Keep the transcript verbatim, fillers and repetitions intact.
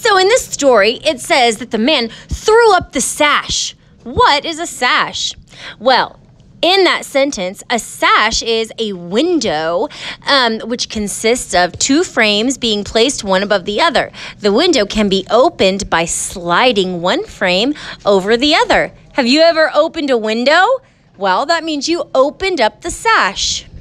So in this story, it says that the man threw up the sash. What is a sash? Well, in that sentence, a sash is a window um, which consists of two frames being placed one above the other. The window can be opened by sliding one frame over the other. Have you ever opened a window? Well, that means you opened up the sash.